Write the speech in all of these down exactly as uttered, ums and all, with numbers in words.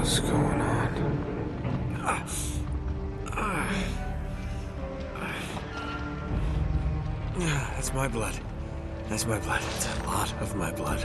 What's going on? That's my blood. That's my blood. It's a lot of my blood.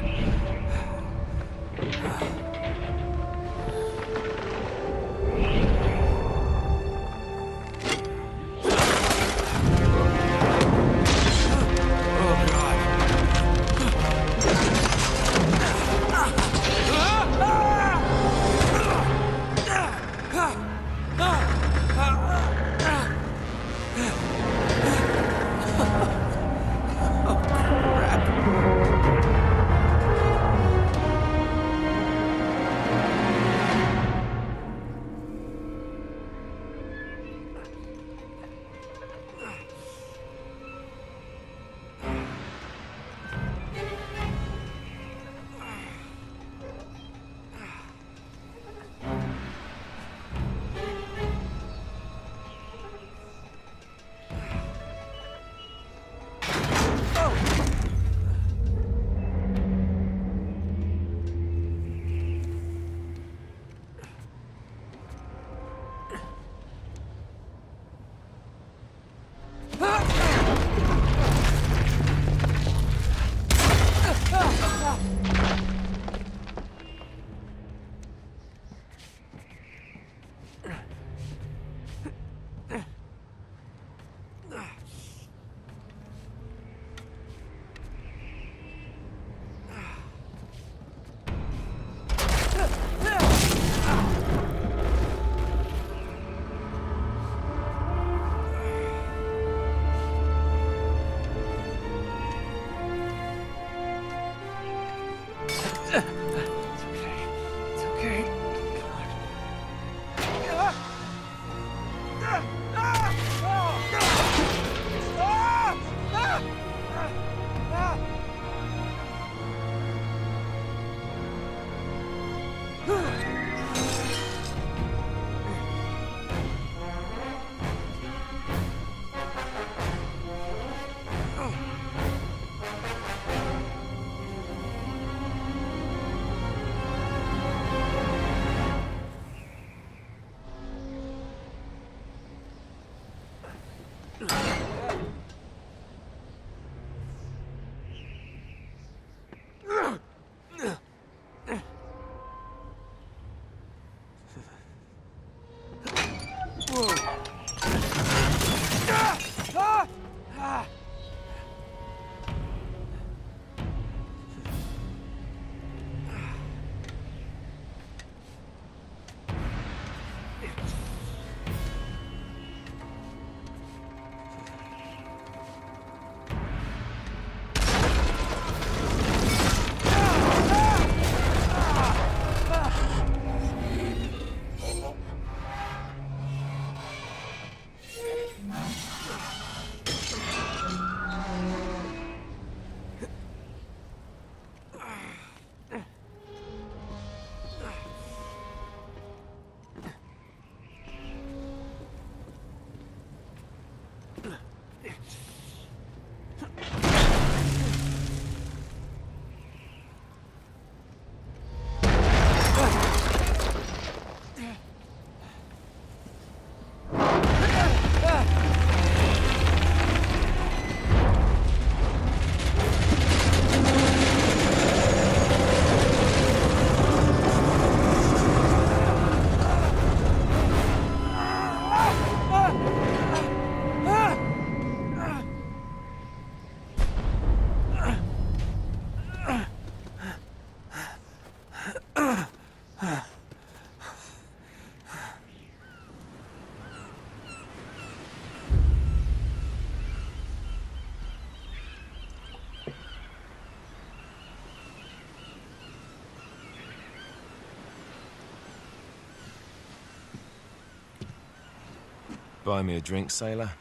Buy me a drink, sailor.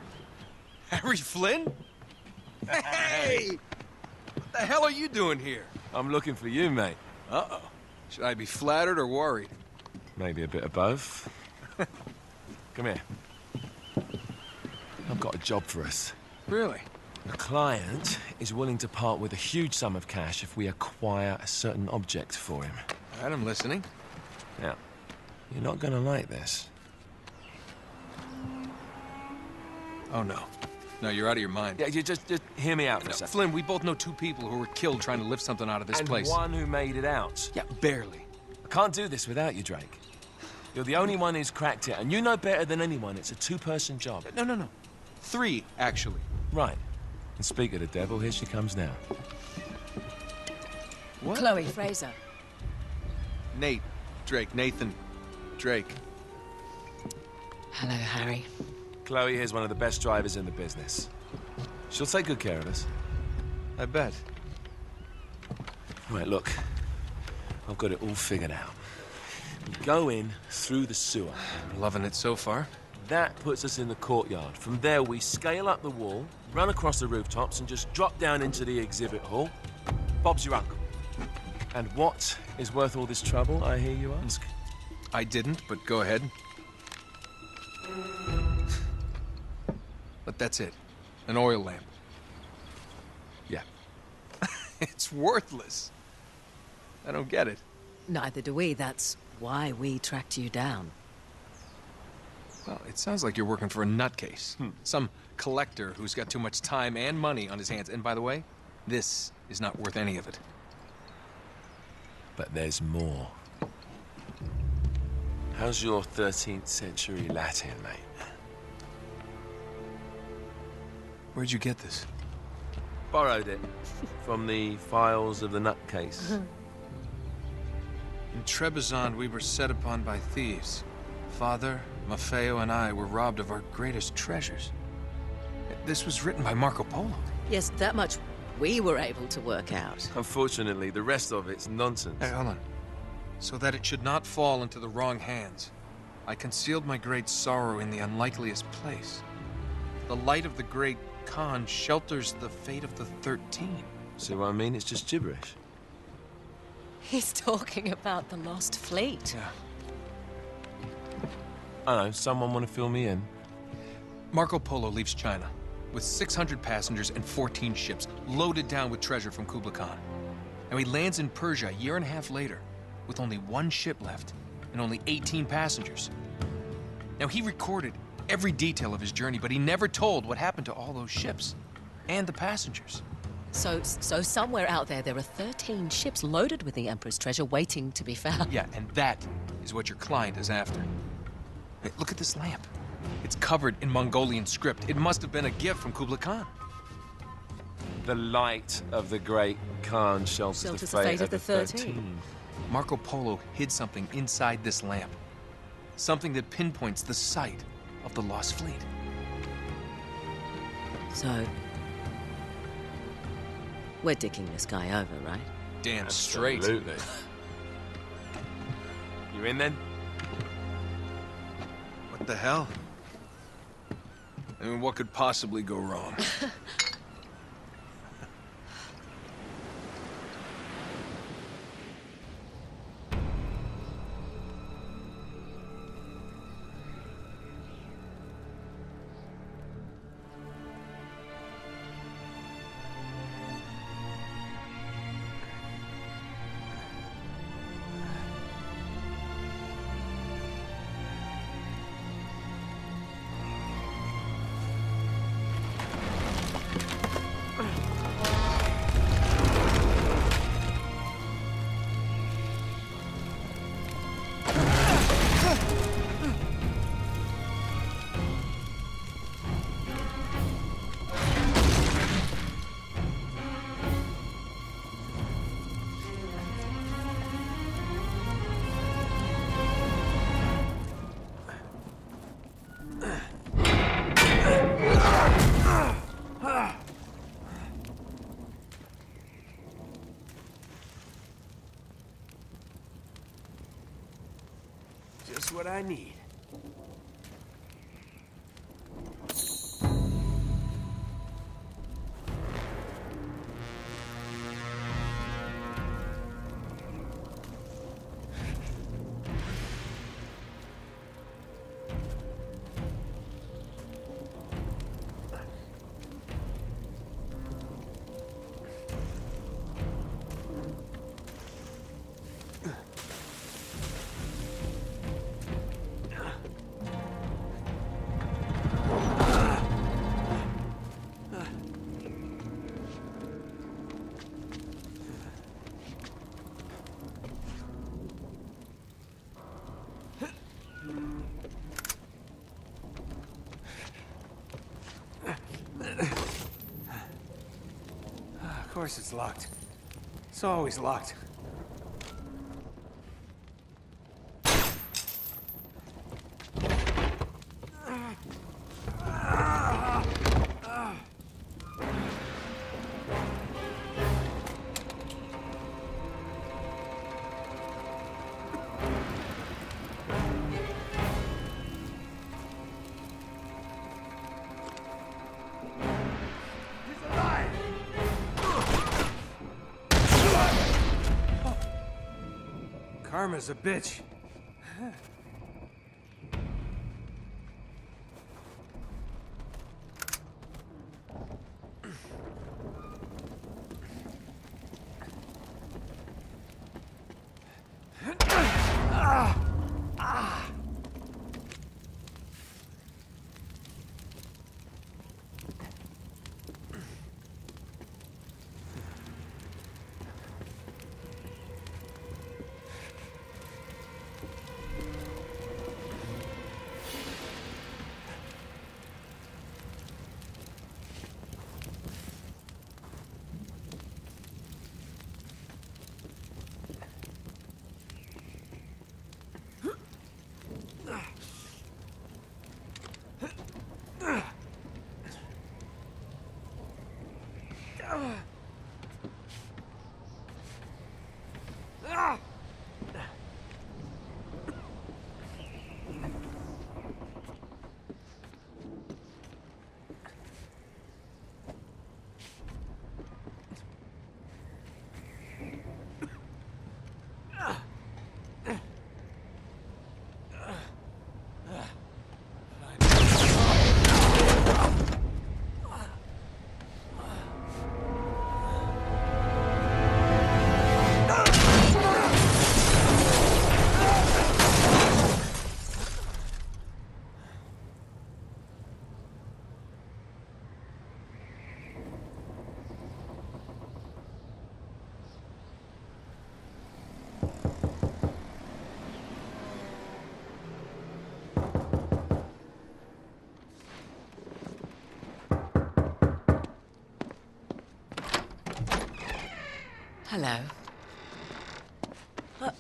Harry Flynn? Hey! What the hell are you doing here? I'm looking for you, mate. Uh-oh. Should I be flattered or worried? Maybe a bit of both. Come here. I've got a job for us. Really? The client is willing to part with a huge sum of cash if we acquire a certain object for him. All right, I'm listening. Now, You're not gonna like this. Oh, no. No, you're out of your mind. Yeah, you just, just hear me out for No, a second. Flynn, we both know two people who were killed trying to lift something out of this and place. one who made it out. Yeah, barely. I can't do this without you, Drake. You're the only one who's cracked it, and you know better than anyone it's a two-person job. No, no, no. Three, actually. Right. And speak of the devil, here she comes now. What? Chloe Fraser. Nate. Drake. Nathan. Drake. Hello, Harry. Chloe here's one of the best drivers in the business. She'll take good care of us. I bet. Right, look. I've got it all figured out. We go in through the sewer. Loving it so far. That puts us in the courtyard. From there, we scale up the wall, run across the rooftops, and just drop down into the exhibit hall. Bob's your uncle. And what is worth all this trouble, I hear you ask? I didn't, but go ahead. But that's it. An oil lamp. Yeah. It's worthless. I don't get it. Neither do we. That's why we tracked you down. Well, it sounds like you're working for a nutcase. Hmm. Some collector who's got too much time and money on his hands. And by the way, this is not worth any of it. But there's more. How's your thirteenth century Latin, mate? Where'd you get this? Borrowed it from the files of the nutcase. In Trebizond, we were set upon by thieves. Father, Maffeo, and I were robbed of our greatest treasures. This was written by Marco Polo. Yes, that much we were able to work out. Unfortunately, the rest of it's nonsense. Hey, hold on. So that it should not fall into the wrong hands, I concealed my great sorrow in the unlikeliest place. The light of the great Khan shelters the fate of the Thirteen. See what I mean? It's just gibberish. He's talking about the Lost Fleet. Yeah. I don't know, someone want to fill me in? Marco Polo leaves China with six hundred passengers and fourteen ships loaded down with treasure from Kublai Khan. And he lands in Persia a year and a half later with only one ship left and only eighteen passengers. Now, he recorded every detail of his journey, but he never told what happened to all those ships and the passengers. So, so somewhere out there, there are thirteen ships loaded with the Emperor's treasure waiting to be found. Yeah, and that is what your client is after. Hey, look at this lamp. It's covered in Mongolian script. It must have been a gift from Kublai Khan. The light of the great Khan shelters, Shelters the fate, of the thirteen. thirteen. Marco Polo hid something inside this lamp. Something that pinpoints the site of the Lost Fleet. So, we're dicking this guy over, right? Damn straight. Absolutely. You in then? What the hell? I mean, what could possibly go wrong? Just what I need. course it's locked. It's always locked. Karma's a bitch. Hello. Uh,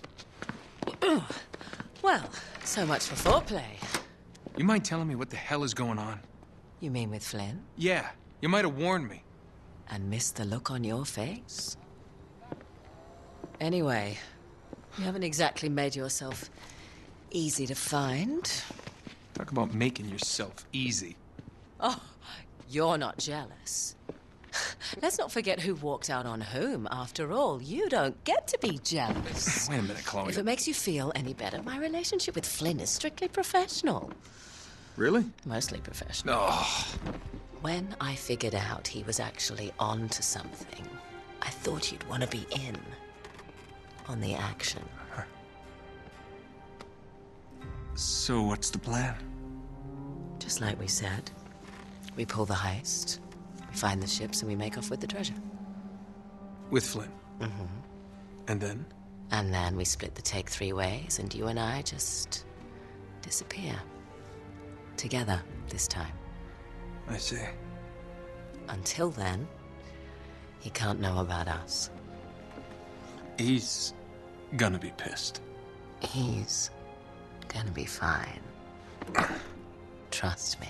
well, so much for foreplay. You mind telling me what the hell is going on? You mean with Flynn? Yeah, you might have warned me. And missed the look on your face? Anyway, you haven't exactly made yourself easy to find. Talk about making yourself easy. Oh, you're not jealous. Let's not forget who walked out on whom. After all, you don't get to be jealous. Wait a minute, Chloe. If it makes you feel any better, my relationship with Flynn is strictly professional. Really? Mostly professional. Oh. When I figured out he was actually on to something, I thought you'd want to be in on the action. So what's the plan? Just like we said, we pull the heist, we find the ships, and we make off with the treasure. With Flynn? Mm-hmm. And then? And then we split the take three ways, and you and I just disappear. Together, this time. I see. Until then, he can't know about us. He's gonna be pissed. He's gonna be fine. Trust me.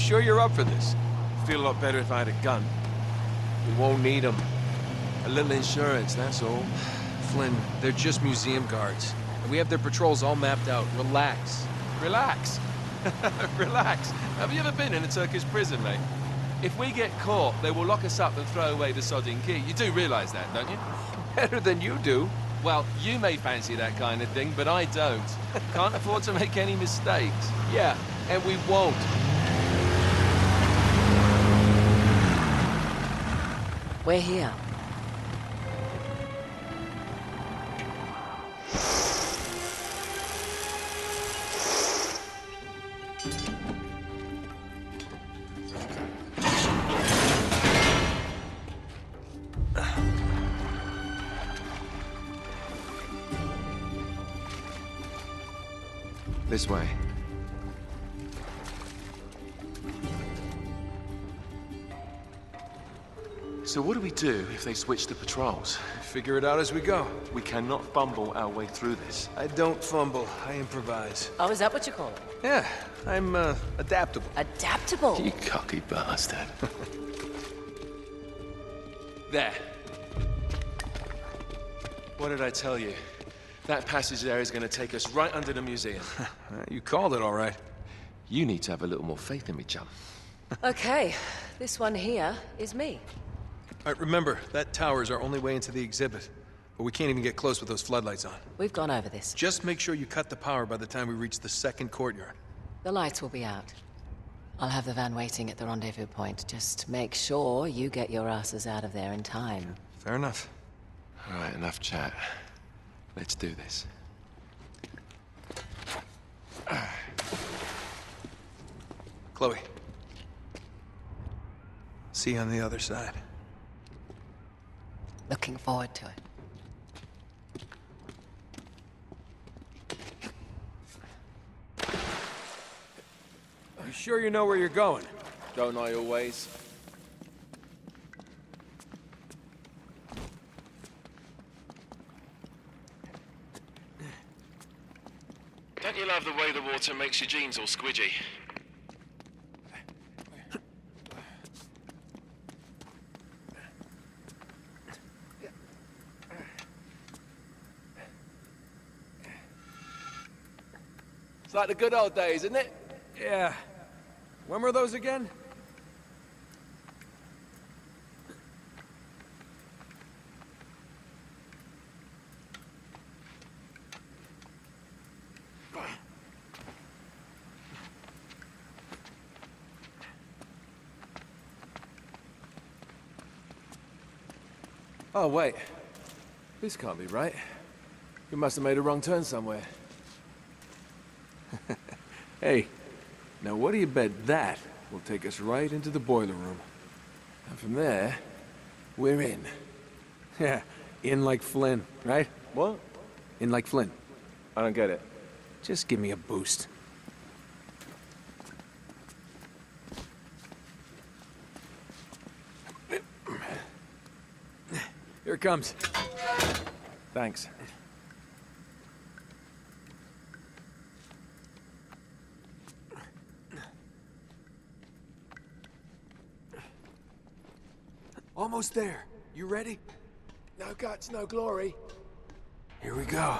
sure you're up for this? Feel a lot better if I had a gun. We won't need them. A little insurance, that's all. Flynn, they're just museum guards. And we have their patrols all mapped out. Relax. Relax. Relax. Have you ever been in a Turkish prison, mate? If we get caught, they will lock us up and throw away the sodding key. You do realize that, don't you? Better than you do. Well, you may fancy that kind of thing, but I don't. Can't afford to make any mistakes. Yeah, and we won't. We're here. This way. So what do we do if they switch the patrols? Figure it out as we go. We cannot fumble our way through this. I don't fumble, I improvise. Oh, is that what you call it? Yeah, I'm, uh, adaptable. Adaptable. You cocky bastard. There. What did I tell you? That passage there is going to take us right under the museum. You called it all right. You need to have a little more faith in me, chum. Okay, this one here is me. All right, remember, that tower is our only way into the exhibit. But we can't even get close with those floodlights on. We've gone over this. Just make sure you cut the power by the time we reach the second courtyard. The lights will be out. I'll have the van waiting at the rendezvous point. Just make sure you get your asses out of there in time. Fair enough. All right, enough chat. Let's do this. Chloe. See you on the other side. Looking forward to it. You sure you know where you're going? Don't I always? Don't you love the way the water makes your jeans all squidgy? It's like the good old days, isn't it? Yeah. When were those again? Oh, wait. This can't be right. We must have made a wrong turn somewhere. Hey, now what do you bet that will take us right into the boiler room? And from there, we're in. Yeah, in like Flynn, right? What? In like Flynn. I don't get it. Just give me a boost. Here it comes. Thanks. Almost there. You ready? No guts, no glory. Here we go.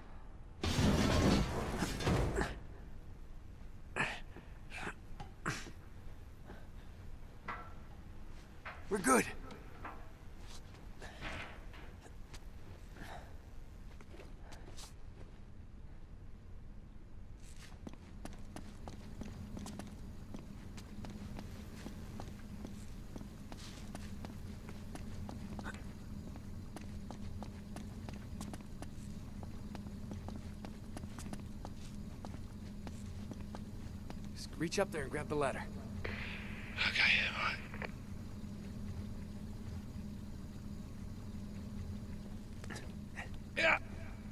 We're good. Just reach up there and grab the ladder. Okay, all right. Yeah.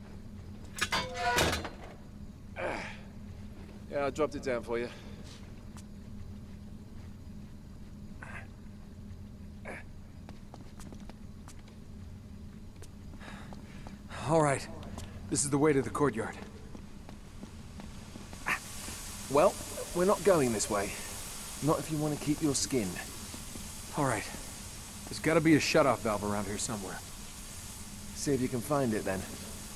Yeah, I dropped it down for you. All right. This is the way to the courtyard. Well, we're not going this way. Not if you want to keep your skin. All right. There's gotta be a shut-off valve around here somewhere. See if you can find it then.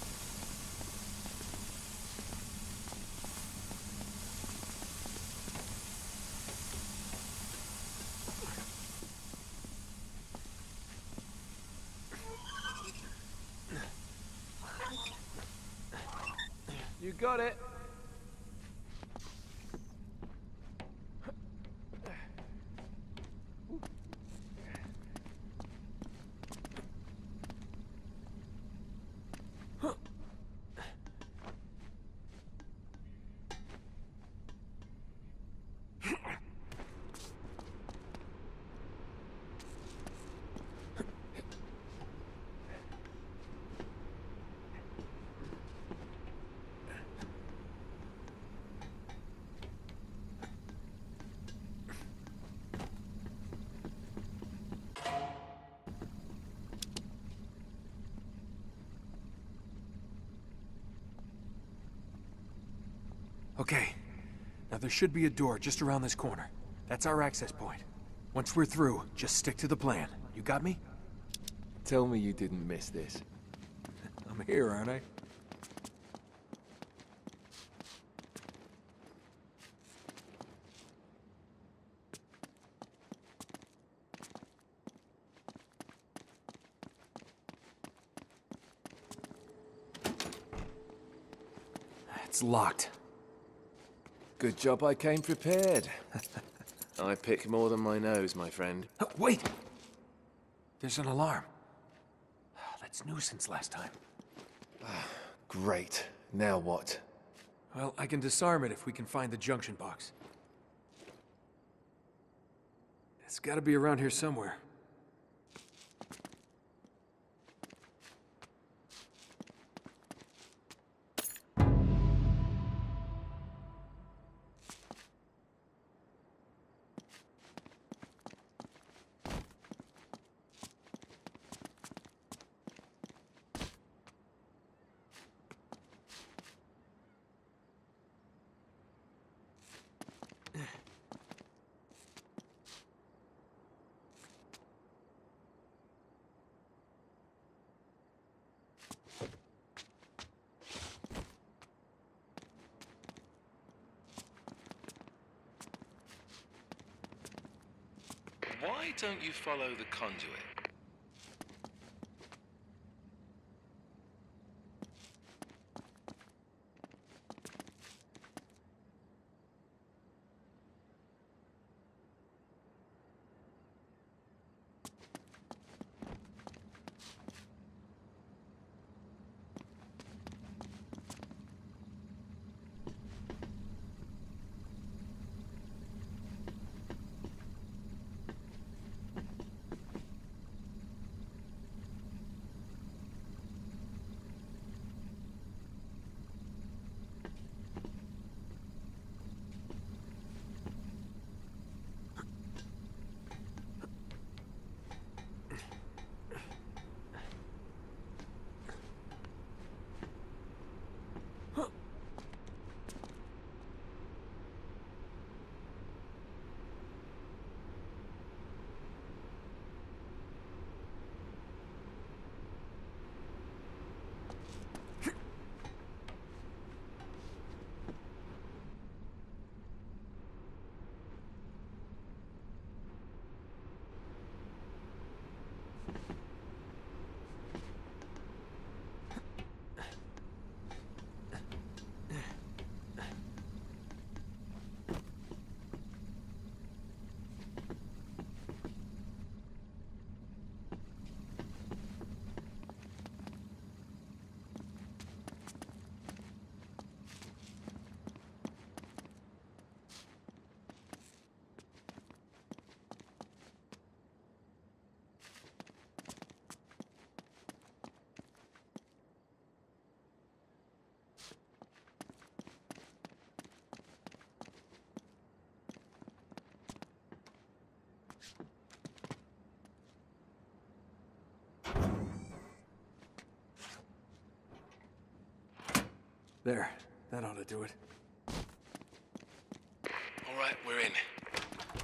You got it. Okay. Now there should be a door just around this corner. That's our access point. Once we're through, just stick to the plan. You got me? Tell me you didn't miss this. I'm here, aren't I? It's locked. Good job I came prepared. I pick more than my nose, my friend. Oh, wait! There's an alarm. That's new since last time. Great. Now what? Well, I can disarm it if we can find the junction box. It's gotta be around here somewhere. Why don't you follow the conduit? There. That ought to do it. All right, we're in.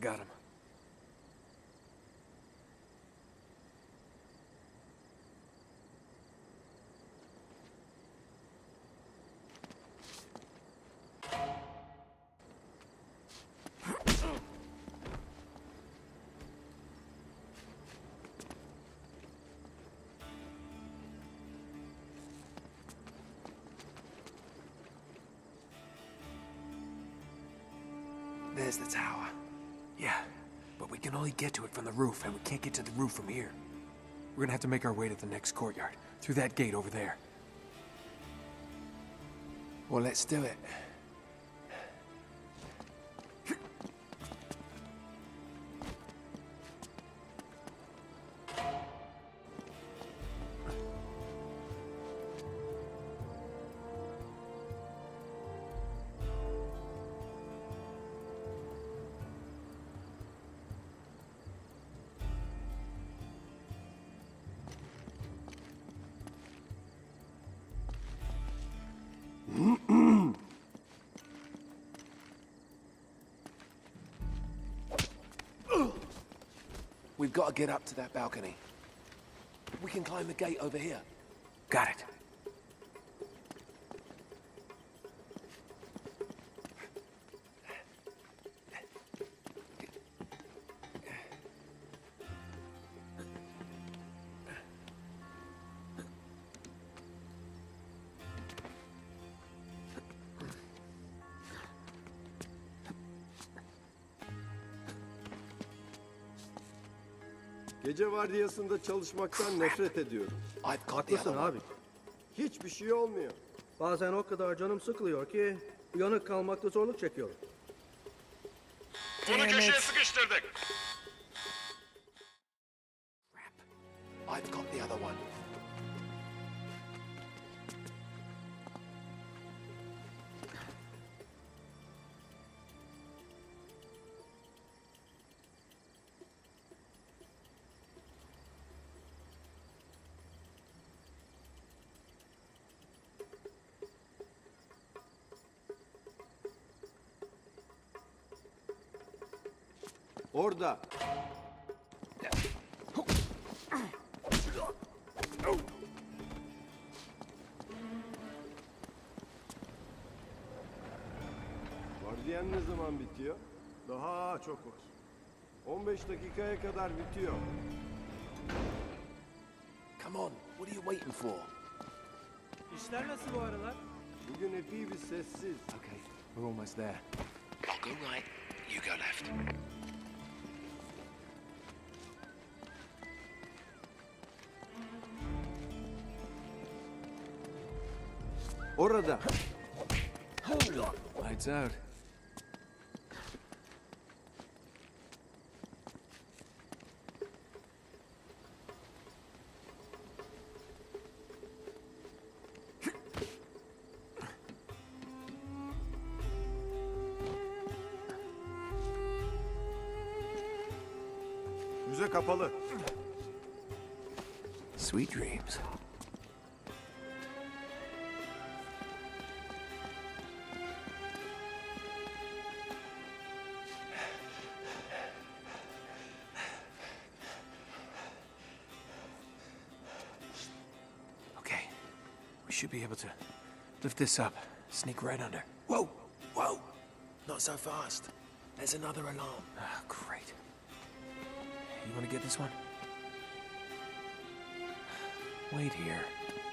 got him. There's the tower. Yeah, but we can only get to it from the roof, and we can't get to the roof from here. We're gonna have to make our way to the next courtyard, through that gate over there. Well, let's do it. We've got to get up to that balcony. We can climb the gate over here. Got it. Gece vardiyasında çalışmaktan nefret ediyorum. I've got the Haklısın other one. abi. Hiçbir şey olmuyor. Bazen o kadar canım sıkılıyor ki uyanık kalmakta zorluk çekiyorum. Onu köşeye sıkıştırdık. I've got the other one. Orada. Vardiyan ne zaman bitiyor? Daha çok var. on beş dakikaya kadar bitiyor. Come on, what are you waiting for? İşler nasıl bu aralar? Bugün epey bir sessiz. Okay, we're almost there. I'll go right, you go left. Orada. Lights out. Müze kapalı. Sweet dreams. Okay. We should be able to lift this up, sneak right under. Whoa, whoa, not so fast. There's another alarm. Ah, great. You want to get this one? Wait here.